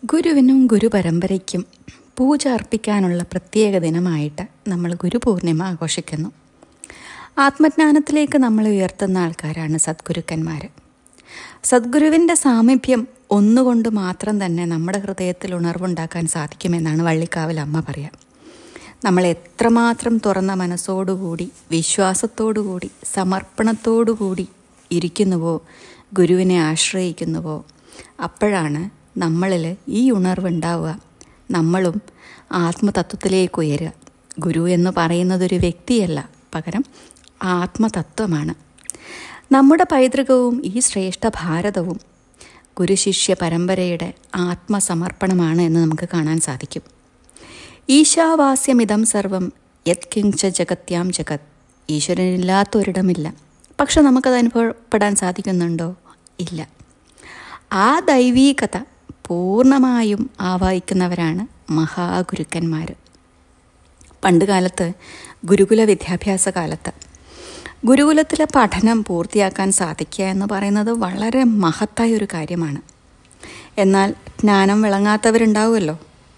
ഗുരുവിനും ഗുരുപരമ്പരയ്ക്കും പൂജ അർപ്പിക്കാനുള്ള പ്രത്യേക ദിനമായിട്ട് നമ്മൾ ഗുരുപൂർണിമ ആഘോഷിക്കുന്നു. ആത്മജ്ഞാനത്തിലേക്ക് നമ്മളെ ഉയർത്തുന്ന ആൾക്കാരാണ് സദ്ഗുരുക്കന്മാർ. സദ്ഗുരുവിൻ്റെ സാമീപ്യം ഒന്നുകൊണ്ട് മാത്രം തന്നെ നമ്മുടെ ഹൃദയത്തിൽ ഉണർവുണ്ടാക്കാൻ സാധിക്കുമെന്നാണ് വള്ളിക്കാവിൽ അമ്മ പറയുക. നമ്മൾ എത്രമാത്രം തുറന്ന മനസ്സോടുകൂടി, വിശ്വാസത്തോടുകൂടി, സമർപ്പണത്തോടുകൂടി ഇരിക്കുന്നുവോ, ഗുരുവിനെ ആശ്രയിക്കുന്നുവോ, അപ്പോഴാണ് നമ്മളിൽ ഈ ഉണർവുണ്ടാവുക. നമ്മളും ആത്മതത്വത്തിലേക്ക് ഉയരുക. ഗുരു എന്ന് പറയുന്നതൊരു വ്യക്തിയല്ല, പകരം ആത്മതത്വമാണ്. നമ്മുടെ പൈതൃകവും ഈ ശ്രേഷ്ഠ ഭാരതവും ഗുരുശിഷ്യ പരമ്പരയുടെ ആത്മസമർപ്പണമാണ് എന്ന് നമുക്ക് കാണാൻ സാധിക്കും. ഈശാവാസ്യമിതം സർവം യത് കിഞ്ച ജഗത്യാം ജഗത്. ഈശ്വരനില്ലാത്തൊരിടമില്ല. പക്ഷെ നമുക്കത് അനുഭവപ്പെടാൻ സാധിക്കുന്നുണ്ടോ? ഇല്ല. ആ ദൈവീകത പൂർണ്ണമായും ആവാഹിക്കുന്നവരാണ് മഹാഗുരുക്കന്മാർ. പണ്ട് കാലത്ത് ഗുരുകുല വിദ്യാഭ്യാസ കാലത്ത് ഗുരുകുലത്തിലെ പഠനം പൂർത്തിയാക്കാൻ സാധിക്കുക എന്ന് പറയുന്നത് വളരെ മഹത്തായ ഒരു കാര്യമാണ്. എന്നാൽ ജ്ഞാനം വിളങ്ങാത്തവരുണ്ടാവുമല്ലോ,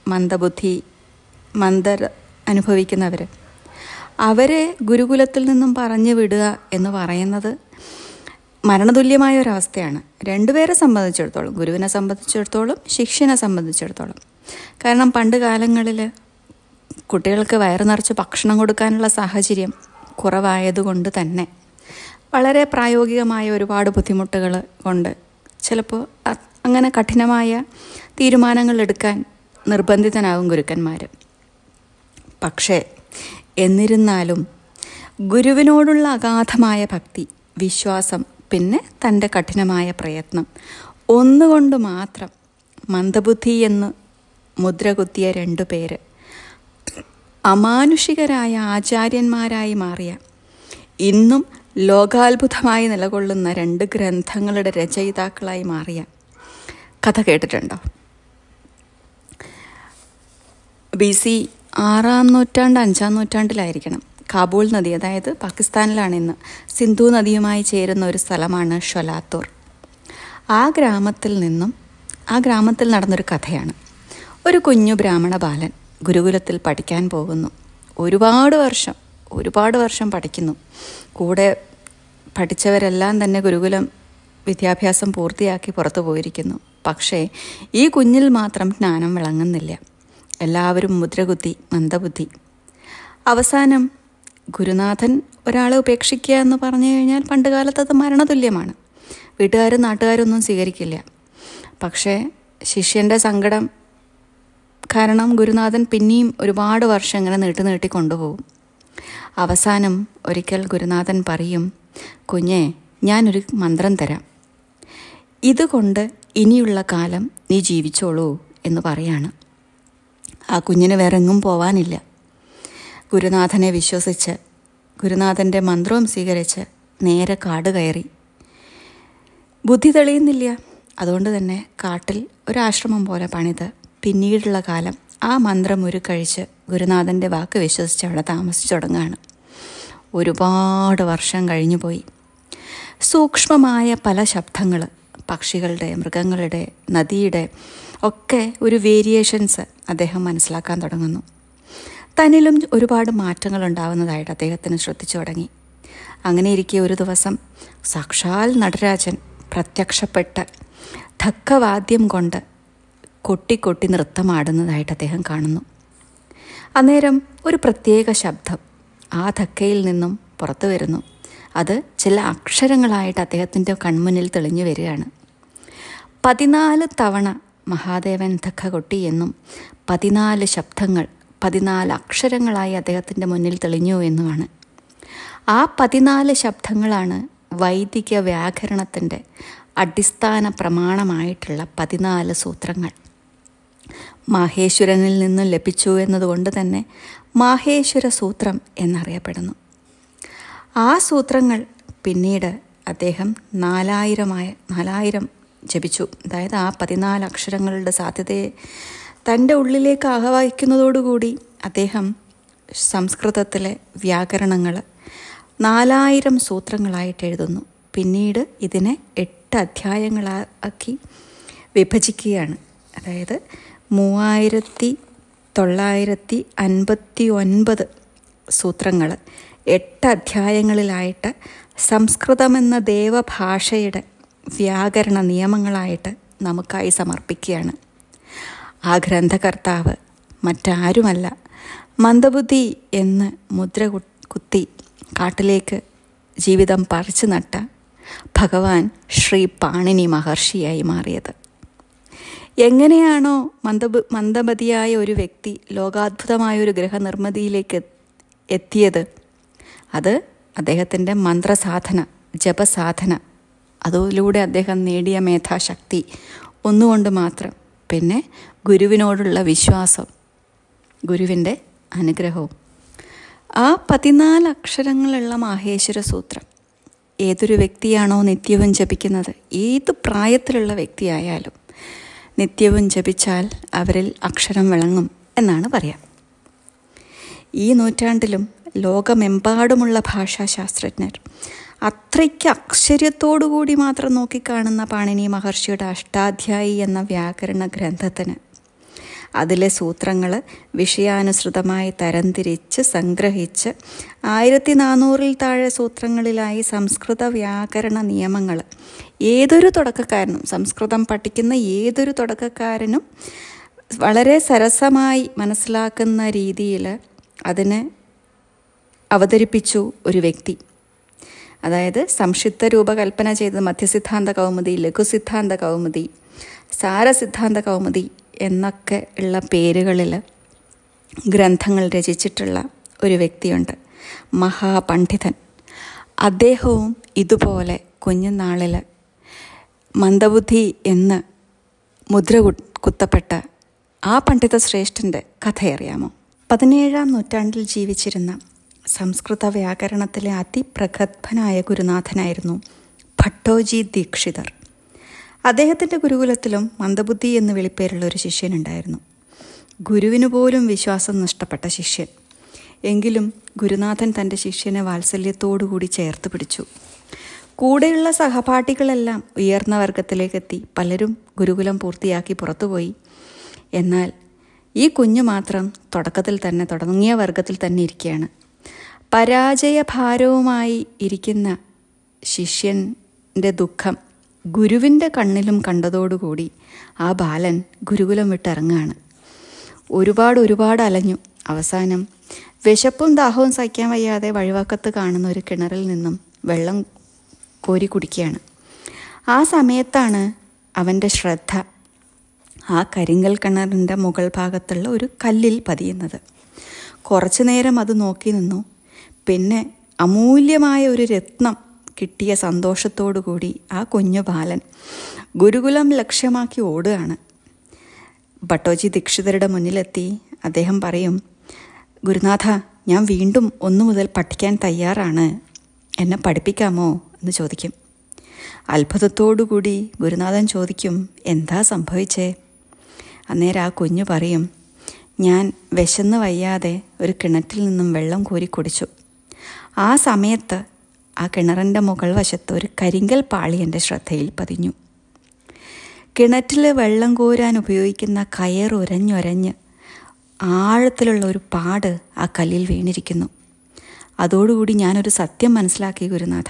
മന്ദർ അനുഭവിക്കുന്നവർ. അവരെ ഗുരുകുലത്തിൽ നിന്നും പറഞ്ഞു വിടുക എന്ന് പറയുന്നത് മരണതുല്യമായ ഒരവസ്ഥയാണ്. രണ്ടുപേരെ സംബന്ധിച്ചിടത്തോളം, ഗുരുവിനെ സംബന്ധിച്ചിടത്തോളം ശിഷ്യനെ സംബന്ധിച്ചിടത്തോളം. കാരണം പണ്ട് കാലങ്ങളിൽ കുട്ടികൾക്ക് വയറ് നിറച്ച് ഭക്ഷണം കൊടുക്കാനുള്ള സാഹചര്യം കുറവായതുകൊണ്ട് തന്നെ വളരെ പ്രായോഗികമായ ഒരുപാട് ബുദ്ധിമുട്ടുകൾ കൊണ്ട് ചിലപ്പോൾ അങ്ങനെ കഠിനമായ തീരുമാനങ്ങൾ എടുക്കാൻ നിർബന്ധിതനാകും ഗുരുക്കന്മാർ. പക്ഷേ എന്നിരുന്നാലും ഗുരുവിനോടുള്ള അഗാധമായ ഭക്തി, വിശ്വാസം, പിന്നെ തൻ്റെ കഠിനമായ പ്രയത്നം ഒന്നുകൊണ്ട് മാത്രം മന്ദബുദ്ധി എന്ന് മുദ്ര കുത്തിയ 2 പേര് അമാനുഷികരായ ആചാര്യന്മാരായി മാറിയ, ഇന്നും ലോകാത്ഭുതമായി നിലകൊള്ളുന്ന 2 ഗ്രന്ഥങ്ങളുടെ രചയിതാക്കളായി മാറിയ കഥ കേട്ടിട്ടുണ്ടോ? BC 6-ാം നൂറ്റാണ്ട് 5-ാം നൂറ്റാണ്ടിലായിരിക്കണം. കാബൂൾ നദി, അതായത് പാകിസ്ഥാനിലാണ് ഇന്ന്, സിന്ധു നദിയുമായി ചേരുന്ന ഒരു സ്ഥലമാണ് ഷൊലാത്തൂർ. ആ ഗ്രാമത്തിൽ നടന്നൊരു കഥയാണ്. ഒരു കുഞ്ഞു ബ്രാഹ്മണ ബാലൻ ഗുരുകുലത്തിൽ പഠിക്കാൻ പോകുന്നു. ഒരുപാട് വർഷം പഠിക്കുന്നു. കൂടെ പഠിച്ചവരെല്ലാം തന്നെ ഗുരുകുലം വിദ്യാഭ്യാസം പൂർത്തിയാക്കി പുറത്തു പോയിരിക്കുന്നു. പക്ഷേ ഈ കുഞ്ഞിൽ മാത്രം ജ്ഞാനം വിളങ്ങുന്നില്ല. എല്ലാവരും മുദ്രകുത്തി മന്ദബുദ്ധി. അവസാനം ഗുരുനാഥൻ ഒരാളെ ഉപേക്ഷിക്കുക എന്ന് പറഞ്ഞു കഴിഞ്ഞാൽ പണ്ട് കാലത്ത് അത് മരണതുല്യമാണ്. വീട്ടുകാരും നാട്ടുകാരൊന്നും സ്വീകരിക്കില്ല. പക്ഷേ ശിഷ്യൻ്റെ സങ്കടം കാരണം ഗുരുനാഥൻ പിന്നെയും ഒരുപാട് വർഷം ഇങ്ങനെ നീട്ടി കൊണ്ടുപോകും. അവസാനം ഒരിക്കൽ ഗുരുനാഥൻ പറയും, കുഞ്ഞെ, ഞാനൊരു മന്ത്രം തരാം, ഇതുകൊണ്ട് ഇനിയുള്ള കാലം നീ ജീവിച്ചോളൂ എന്ന് പറയാണ്. ആ കുഞ്ഞിന് വേറെ എങ്ങും പോവാനില്ല. ഗുരുനാഥനെ വിശ്വസിച്ച്, ഗുരുനാഥൻ്റെ മന്ത്രവും സ്വീകരിച്ച് നേരെ കാട് കയറി. ബുദ്ധി തെളിയുന്നില്ല. അതുകൊണ്ട് തന്നെ കാട്ടിൽ ഒരാശ്രമം പോലെ പണിത് പിന്നീടുള്ള കാലം ആ മന്ത്രം ഉരുക്കഴിച്ച് ഗുരുനാഥൻ്റെ വാക്ക് വിശ്വസിച്ച് അവിടെ താമസിച്ചു തുടങ്ങുകയാണ്. ഒരുപാട് വർഷം കഴിഞ്ഞു പോയി. സൂക്ഷ്മമായ പല ശബ്ദങ്ങൾ, പക്ഷികളുടെ, മൃഗങ്ങളുടെ, നദിയുടെ ഒക്കെ ഒരു വേരിയേഷൻസ് അദ്ദേഹം മനസ്സിലാക്കാൻ തുടങ്ങുന്നു. തന്നിലും ഒരുപാട് മാറ്റങ്ങൾ ഉണ്ടാവുന്നതായിട്ട് അദ്ദേഹത്തിന് ശ്രദ്ധിച്ചു തുടങ്ങി. അങ്ങനെ ഇരിക്കെ ഒരു ദിവസം സാക്ഷാൽ നടരാജൻ പ്രത്യക്ഷപ്പെട്ട് ധക്കവാദ്യം കൊണ്ട് കൊട്ടി നൃത്തമാടുന്നതായിട്ട് അദ്ദേഹം കാണുന്നു. അന്നേരം ഒരു പ്രത്യേക ശബ്ദം ആ ധക്കയിൽ നിന്നും പുറത്തു വരുന്നു. അത് ചില അക്ഷരങ്ങളായിട്ട് അദ്ദേഹത്തിൻ്റെ കൺമുന്നിൽ തെളിഞ്ഞു വരികയാണ്. 14 തവണ മഹാദേവൻ ധക്ക കൊട്ടി എന്നും 14 ശബ്ദങ്ങൾ 14 അക്ഷരങ്ങളായി അദ്ദേഹത്തിൻ്റെ മുന്നിൽ തെളിഞ്ഞു എന്നുമാണ്. ആ 14 ശബ്ദങ്ങളാണ് വൈദിക വ്യാകരണത്തിൻ്റെ അടിസ്ഥാന പ്രമാണമായിട്ടുള്ള 14 സൂത്രങ്ങൾ. മാഹേശ്വരനിൽ നിന്നും ലഭിച്ചു എന്നതുകൊണ്ട് തന്നെ മാഹേശ്വര സൂത്രം എന്നറിയപ്പെടുന്നു. ആ സൂത്രങ്ങൾ പിന്നീട് അദ്ദേഹം 4000 ജപിച്ചു. അതായത് ആ 14 അക്ഷരങ്ങളുടെ സാധ്യതയെ തൻ്റെ ഉള്ളിലേക്ക് ആവാഹിക്കുന്നതോടുകൂടി അദ്ദേഹം സംസ്കൃതത്തിലെ വ്യാകരണങ്ങൾ 4000 സൂത്രങ്ങളായിട്ട് എഴുതുന്നു. പിന്നീട് ഇതിനെ 8 അധ്യായങ്ങളാക്കി വിഭജിക്കുകയാണ്. അതായത് 3959 സൂത്രങ്ങൾ 8 അധ്യായങ്ങളിലായിട്ട് സംസ്കൃതമെന്ന ദേവഭാഷയുടെ വ്യാകരണ നിയമങ്ങളായിട്ട് നമുക്കായി സമർപ്പിക്കുകയാണ്. ആ ഗ്രന്ഥകർത്താവ് മറ്റാരുമല്ല, മന്ദബുദ്ധി എന്ന് മുദ്ര കുത്തി കാട്ടിലേക്ക് ജീവിതം പറിച്ചു നട്ട ഭഗവാൻ ശ്രീ പാണിനി മഹർഷിയായി മാറിയത്. എങ്ങനെയാണോ മന്ദമതിയായ ഒരു വ്യക്തി ലോകാത്ഭുതമായൊരു ഗ്രഹനിർമ്മിതിയിലേക്ക് എത്തിയത്, അത് അദ്ദേഹത്തിൻ്റെ മന്ത്രസാധന, ജപസാധന, അതിലൂടെ അദ്ദേഹം നേടിയ മേധാശക്തി ഒന്നുകൊണ്ട് മാത്രം, പിന്നെ ഗുരുവിനോടുള്ള വിശ്വാസം, ഗുരുവിൻ്റെ അനുഗ്രഹവും. ആ 14 അക്ഷരങ്ങളുള്ള മാഹേശ്വര സൂത്രം ഏതൊരു വ്യക്തിയാണോ നിത്യവും ജപിക്കുന്നത്, ഏത് പ്രായത്തിലുള്ള വ്യക്തിയായാലും നിത്യവും ജപിച്ചാൽ അവരിൽ അക്ഷരം വിളങ്ങും എന്നാണ് പറയാം. ഈ നൂറ്റാണ്ടിലും ലോകമെമ്പാടുമുള്ള ഭാഷാശാസ്ത്രജ്ഞർ അത്രയ്ക്ക് ആശ്ചര്യത്തോടുകൂടി മാത്രം നോക്കിക്കാണുന്ന പാണിനി മഹർഷിയുടെ അഷ്ടാധ്യായി എന്ന വ്യാകരണ ഗ്രന്ഥത്തിന് അതിലെ സൂത്രങ്ങൾ വിഷയാനുസൃതമായി തരംതിരിച്ച് സംഗ്രഹിച്ച് 1400-ൽ താഴെ സൂത്രങ്ങളിലായി സംസ്കൃത വ്യാകരണ നിയമങ്ങൾ ഏതൊരു തുടക്കക്കാരനും, സംസ്കൃതം പഠിക്കുന്ന ഏതൊരു തുടക്കക്കാരനും വളരെ സരസമായി മനസ്സിലാക്കുന്ന രീതിയിൽ അതിനെ അവതരിപ്പിച്ചു ഒരു വ്യക്തി. അതായത് സംക്ഷിപ്ത രൂപകൽപ്പന ചെയ്ത മധ്യസിദ്ധാന്ത കൗമുദി, ലഘുസിദ്ധാന്ത കൗമുദി, സാരസിദ്ധാന്ത കൗമുദി എന്നൊക്കെ ഉള്ള പേരുകളിൽ ഗ്രന്ഥങ്ങൾ രചിച്ചിട്ടുള്ള ഒരു വ്യക്തിയുണ്ട്, മഹാപണ്ഡിതൻ. അദ്ദേഹവും ഇതുപോലെ കുഞ്ഞുനാളിൽ മന്ദബുദ്ധി എന്ന് മുദ്ര കുത്തപ്പെട്ട ആ പണ്ഡിത ശ്രേഷ്ഠൻ്റെ കഥയറിയാമോ? 17-ാം നൂറ്റാണ്ടിൽ ജീവിച്ചിരുന്ന സംസ്കൃത വ്യാകരണത്തിലെ അതിപ്രഗത്ഭനായ ഗുരുനാഥനായിരുന്നു ഭട്ടോജി ദീക്ഷിതർ. അദ്ദേഹത്തിൻ്റെ ഗുരുകുലത്തിലും മന്ദബുദ്ധി എന്ന് വിളിപ്പേരുള്ള ഒരു ശിഷ്യനുണ്ടായിരുന്നു. ഗുരുവിന് പോലും വിശ്വാസം നഷ്ടപ്പെട്ട ശിഷ്യൻ. എങ്കിലും ഗുരുനാഥൻ തൻ്റെ ശിഷ്യനെ വാത്സല്യത്തോടുകൂടി ചേർത്ത് പിടിച്ചു. കൂടെയുള്ള സഹപാഠികളെല്ലാം ഉയർന്ന വർഗത്തിലേക്കെത്തി, പലരും ഗുരുകുലം പൂർത്തിയാക്കി പുറത്തുപോയി. എന്നാൽ ഈ കുഞ്ഞു മാത്രം തുടങ്ങിയ വർഗത്തിൽ തന്നെ ഇരിക്കുകയാണ്. പരാജയഭാരവുമായി ഇരിക്കുന്ന ശിഷ്യൻ്റെ ദുഃഖം ഗുരുവിൻ്റെ കണ്ണിലും കണ്ടതോടുകൂടി ആ ബാലൻ ഗുരുകുലം വിട്ടിറങ്ങുകയാണ്. ഒരുപാട് അലഞ്ഞു. അവസാനം വിശപ്പും ദാഹവും സഹിക്കാൻ വയ്യാതെ വഴിവക്കത്ത് കാണുന്ന ഒരു കിണറിൽ നിന്നും വെള്ളം കോരി കുടിക്കുകയാണ്. ആ സമയത്താണ് അവൻ്റെ ശ്രദ്ധ ആ കരിങ്കൽ കിണറിൻ്റെ മുകൾ ഭാഗത്തുള്ള ഒരു കല്ലിൽ പതിയുന്നത്. കുറച്ചു നേരം അത് നോക്കി നിന്നു. പിന്നെ അമൂല്യമായ ഒരു രത്നം കിട്ടിയ സന്തോഷത്തോടു കൂടി ആ കുഞ്ഞു ബാലൻ ഗുരുകുലം ലക്ഷ്യമാക്കി ഓടുകയാണ്. ഭട്ടോജി ദീക്ഷിതരുടെ മുന്നിലെത്തി അദ്ദേഹം പറയും, ഗുരുനാഥ, ഞാൻ വീണ്ടും 1 മുതൽ പഠിക്കാൻ തയ്യാറാണ്, എന്നെ പഠിപ്പിക്കാമോ എന്ന് ചോദിക്കും. അത്ഭുതത്തോടുകൂടി ഗുരുനാഥൻ ചോദിക്കും, എന്താ സംഭവിച്ചേ? അന്നേരം ആ കുഞ്ഞു പറയും, ഞാൻ വിശന്ന് വയ്യാതെ ഒരു കിണറ്റിൽ നിന്നും വെള്ളം കോരി കുടിച്ചു. ആ സമയത്ത് ആ കിണറിൻ്റെ മുകൾ വശത്ത് ഒരു കരിങ്കൽ പാളി എൻ്റെ ശ്രദ്ധയിൽ പതിഞ്ഞു. കിണറ്റിൽ വെള്ളം കോരാൻ ഉപയോഗിക്കുന്ന കയർ ഉരഞ്ഞൊരഞ്ഞ് ആഴത്തിലുള്ള ഒരു പാട് ആ കല്ലിൽ വീണിരിക്കുന്നു. അതോടുകൂടി ഞാനൊരു സത്യം മനസ്സിലാക്കി ഗുരുനാഥ.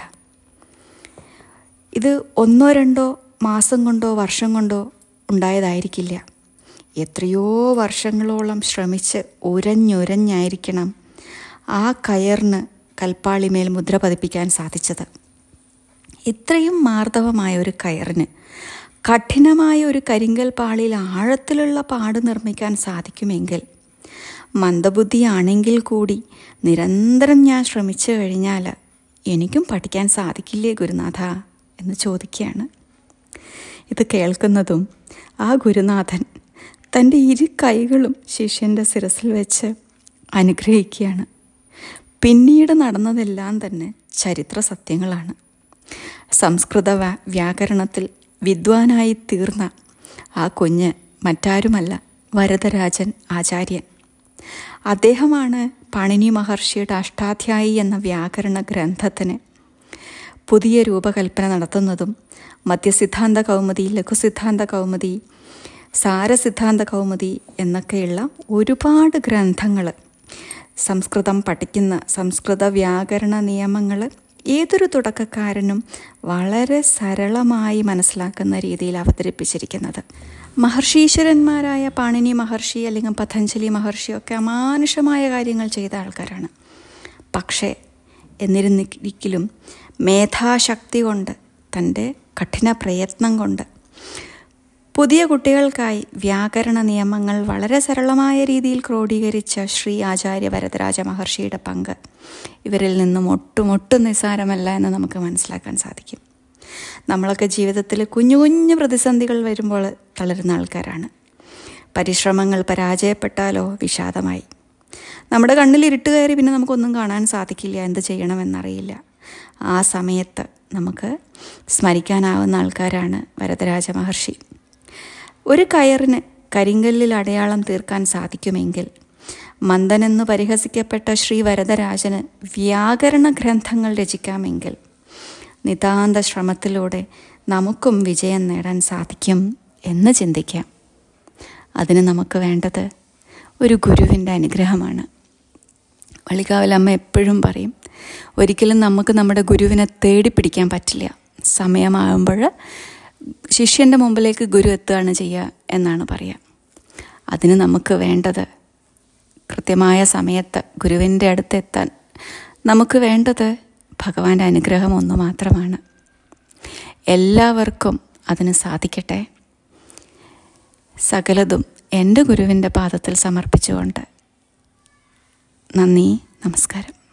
ഇത് 1-2 മാസം കൊണ്ടോ വർഷം കൊണ്ടോ ഉണ്ടായതായിരിക്കില്ല. എത്രയോ വർഷങ്ങളോളം ശ്രമിച്ച് ഉരഞ്ഞുരഞ്ഞായിരിക്കണം ആ കയറിന് കൽപ്പാളിമേൽ മുദ്ര പതിപ്പിക്കാൻ സാധിച്ചത്. ഇത്രയും മാർദ്ദവമായ ഒരു കയറിന് കഠിനമായ ഒരു കരിങ്കൽ പാളിയിൽ ആഴത്തിലുള്ള പാട് നിർമ്മിക്കാൻ സാധിക്കുമെങ്കിൽ മന്ദബുദ്ധിയാണെങ്കിൽ കൂടി നിരന്തരം ഞാൻ ശ്രമിച്ചു കഴിഞ്ഞാൽ എനിക്കും പഠിക്കാൻ സാധിക്കില്ലേ ഗുരുനാഥ എന്ന് ചോദിക്കുകയാണ്. ഇത് കേൾക്കുന്നതും ആ ഗുരുനാഥൻ തൻ്റെ 2 കൈകളും ശിഷ്യൻ്റെ ശിരസിൽ വെച്ച് അനുഗ്രഹിക്കുകയാണ്. പിന്നീട് നടന്നതെല്ലാം തന്നെ ചരിത്ര സത്യങ്ങളാണ്. സംസ്കൃത വ്യാകരണത്തിൽ വിദ്വാനായി തീർന്ന ആ കുഞ്ഞ് മറ്റാരുമല്ല, വരദരാജൻ ആചാര്യൻ. അദ്ദേഹമാണ് പാണിനി മഹർഷിയുടെ അഷ്ടാധ്യായി എന്ന വ്യാകരണ ഗ്രന്ഥത്തിന് പുതിയ രൂപകൽപ്പന നടത്തുന്നതും മധ്യസിദ്ധാന്ത കൗമുദി, ലഘുസിദ്ധാന്ത കൗമുദി, സാരസിദ്ധാന്ത കൗമുദി എന്നൊക്കെയുള്ള ഒരുപാട് ഗ്രന്ഥങ്ങൾ സംസ്കൃതം പഠിക്കുന്ന സംസ്കൃത വ്യാകരണ നിയമങ്ങൾ ഏതൊരു തുടക്കക്കാരനും വളരെ സരളമായി മനസ്സിലാക്കുന്ന രീതിയിൽ അവതരിപ്പിച്ചിരിക്കുന്നത്. മഹർഷീശ്വരന്മാരായ പാണിനി മഹർഷി അല്ലെങ്കിൽ പതഞ്ജലി മഹർഷിയൊക്കെ അമാനുഷമായ കാര്യങ്ങൾ ചെയ്ത ആൾക്കാരാണ്. പക്ഷേ എന്നിരുന്നിരിക്കലും മേധാശക്തി കൊണ്ട്, തൻ്റെ കഠിന പ്രയത്നം കൊണ്ട് പുതിയ കുട്ടികൾക്കായി വ്യാകരണ നിയമങ്ങൾ വളരെ സരളമായ രീതിയിൽ ക്രോഡീകരിച്ച ശ്രീ ആചാര്യ വരദരാജ മഹർഷിയുടെ പങ്ക് ഇവരിൽ നിന്നും ഒട്ടും നിസ്സാരമല്ല എന്ന് നമുക്ക് മനസ്സിലാക്കാൻ സാധിക്കും. നമ്മളൊക്കെ ജീവിതത്തിൽ കുഞ്ഞു കുഞ്ഞു പ്രതിസന്ധികൾ വരുമ്പോൾ തളരുന്ന ആൾക്കാരാണ്. പരിശ്രമങ്ങൾ പരാജയപ്പെട്ടാലോ വിഷാദമായി. നമ്മുടെ കണ്ണിൽ ഇരുട്ട് കയറി പിന്നെ നമുക്കൊന്നും കാണാൻ സാധിക്കില്ല, എന്ത് ചെയ്യണമെന്നറിയില്ല. ആ സമയത്ത് നമുക്ക് സ്മരിക്കാനാവുന്ന ആൾക്കാരാണ് വരദരാജ മഹർഷി. ഒരു കയറിന് കരിങ്കല്ലിൽ അടയാളം തീർക്കാൻ സാധിക്കുമെങ്കിൽ മന്ദനെന്ന് പരിഹസിക്കപ്പെട്ട ശ്രീ വരദരാജന് വ്യാകരണ ഗ്രന്ഥങ്ങൾ രചിക്കാമെങ്കിൽ നിതാന്ത ശ്രമത്തിലൂടെ നമുക്കും വിജയം നേടാൻ സാധിക്കും എന്ന് ചിന്തിക്കാം. അതിന് നമുക്ക് വേണ്ടത് ഒരു ഗുരുവിൻ്റെ അനുഗ്രഹമാണ്. വള്ളികാവിലമ്മ എപ്പോഴും പറയും, ഒരിക്കലും നമുക്ക് നമ്മുടെ ഗുരുവിനെ തേടിപ്പിടിക്കാൻ പറ്റില്ല. സമയമാകുമ്പോൾ ശിഷ്യൻ്റെ മുമ്പിലേക്ക് ഗുരു എത്തുകയാണ് ചെയ്യുക എന്നാണ് പറയുക. അതിന് നമുക്ക് വേണ്ടത് കൃത്യമായ സമയത്ത് ഗുരുവിൻ്റെ അടുത്തെത്താൻ നമുക്ക് വേണ്ടത് ഭഗവാന്റെ അനുഗ്രഹം ഒന്ന് മാത്രമാണ്. എല്ലാവർക്കും അതിന് സാധിക്കട്ടെ. സകലതും എൻ്റെ ഗുരുവിൻ്റെ പാദത്തിൽ സമർപ്പിച്ചുകൊണ്ട് നന്ദി, നമസ്കാരം.